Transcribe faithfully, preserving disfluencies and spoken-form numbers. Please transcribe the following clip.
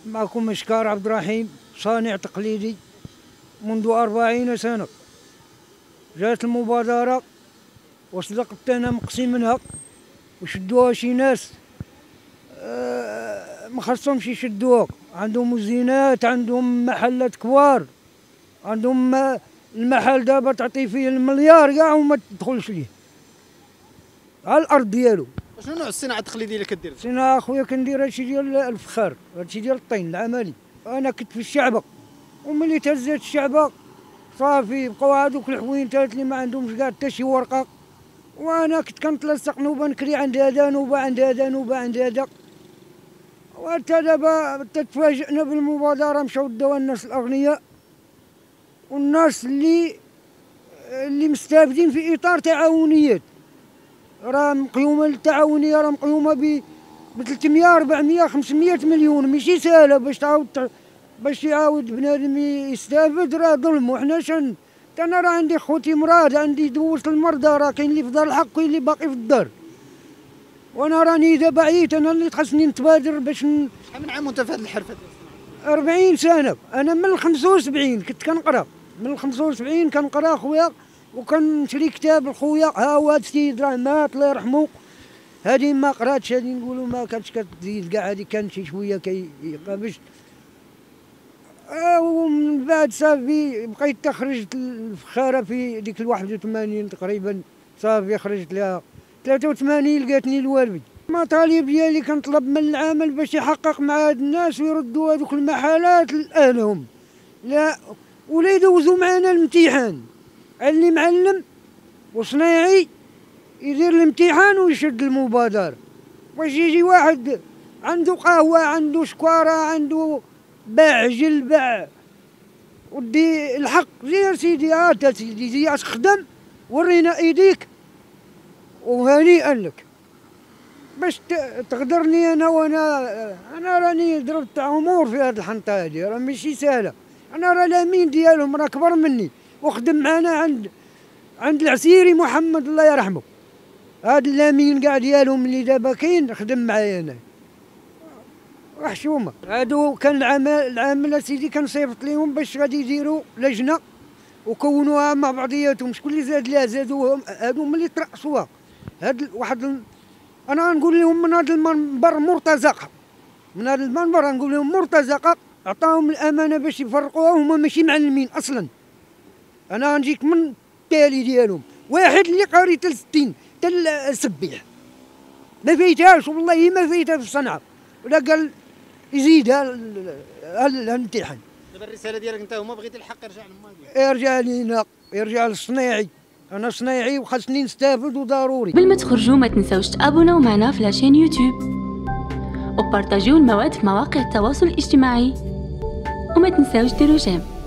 معكم مشكار عبد الرحيم، صانع تقليدي منذ أربعين سنة. جات المبادرة وصدقت أنا مقسي منها وشدوها شي ناس آه ما خصهمش يشدوها، عندهم مزينات، عندهم محلات كبار، عندهم المحل دابا تعطي فيه المليار كاع وما تدخلش ليه على الأرض ديالو. شنو نوع الصناعة التقليدية اللي كدير؟ الصناعة أخويا كندير هادشي ديال الفخار، هادشي ديال الطين العملي. أنا كنت في الشعبة وملي تهزات الشعبة صافي بقاو هادوك الحوينتات اللي ما عندهمش كاع حتى شي ورقة، وأنا كنت كنتلصق نوبة نكري عند هذا نوبة عند هذا نوبة عند هذا، وحتى دابا تفاجئنا بالمبادرة مشاو داوها الناس الأغنياء والناس اللي اللي مستافدين في إطار تعاونيات. راه مقيومة التعاونية راه مقيومة ب ب ثلاثمية أربعمية خمسمية مليون، ماشي سهلة باش تعاود باش يعاود بنادم يستافد، راه ظلم. وحنا شن انا راه عندي خوتي مراد، عندي دوزت المرضى، راه كاين اللي في دار الحق وكاين اللي باقي في الدار، وانا راني دابا عييت، انا اللي خاصني نتبادر باش ن... شحال من عام وانت في هذه الحرفة؟ أربعين سنة. انا من خمسة وسبعين كنت كنقرا، من خمسة وسبعين كنقرا خويا، وكنشري كتاب لخويا. ها هو هاد السيد راه مات الله يرحمه، هادي ما قراتش، هادي نقولوا ما كانتش كتزيد كاع، هادي كان شي شويه كيقابش. آه ومن بعد صافي بقيت تخرجت الفخاره في ديك الواحد وثمانين تقريبا، صافي خرجت لها ثلاثة وثمانين لقاتني الوالد. المطالب ديالي كنطلب من العمل باش يحقق مع هاد الناس ويردوا هذوك المحلات لأهلهم، لا ولا يدوزوا معنا الامتحان. اللي معلم وصنايعي يدير الامتحان ويشد المبادرة، واش يجي واحد عنده قهوة، عنده شكارة، عنده باع عجل، باع ودي الحق زير سيدي، هات سيدي زي خدم ورينا ايديك وهنيئا لك باش تقدرني انا. وانا انا راني ضربت عمور في هذه الحنطه هذه، راه ماشي سهله. انا راه الامين ديالهم راه كبر مني وخدم معنا عند عند العسيري محمد الله يرحمه، هاد الامين كاع ديالهم اللي دابا كاين خدم معايا انا وحشومه. هادو كان العمل العامل اسيدي كنصيفط ليهم باش غادي يديروا لجنه وكونوها مع بعضياتهم. شكون اللي زاد لها؟ زادوهم هادو ملي ترأسوها. هاد واحد ال... انا نقول لهم من هذا المنبر مرتزقه، من هذا المنبر نقول لهم مرتزقه، عطاهم الامانه باش يفرقوها وهما ماشي معلمين اصلا. انا نجيك من التالي ديالهم، واحد اللي قاري حتى ستين حتى السبيح ما فايتهاش، والله ما فايتها في الصنعه، ولا قال يزيدها الامتحان. دابا الرساله ديالك انت هما بغيتي الحق يرجع لهم؟ يرجع لينا، يرجع للصنايعي. انا صنايعي وخاصني نستافد وضروري. قبل ما تخرجوا ما تنساوش تابوناو معنا في لاشين يوتيوب وبارطاجيو المواد في مواقع التواصل الاجتماعي، وما تنساوش ديروا جيم.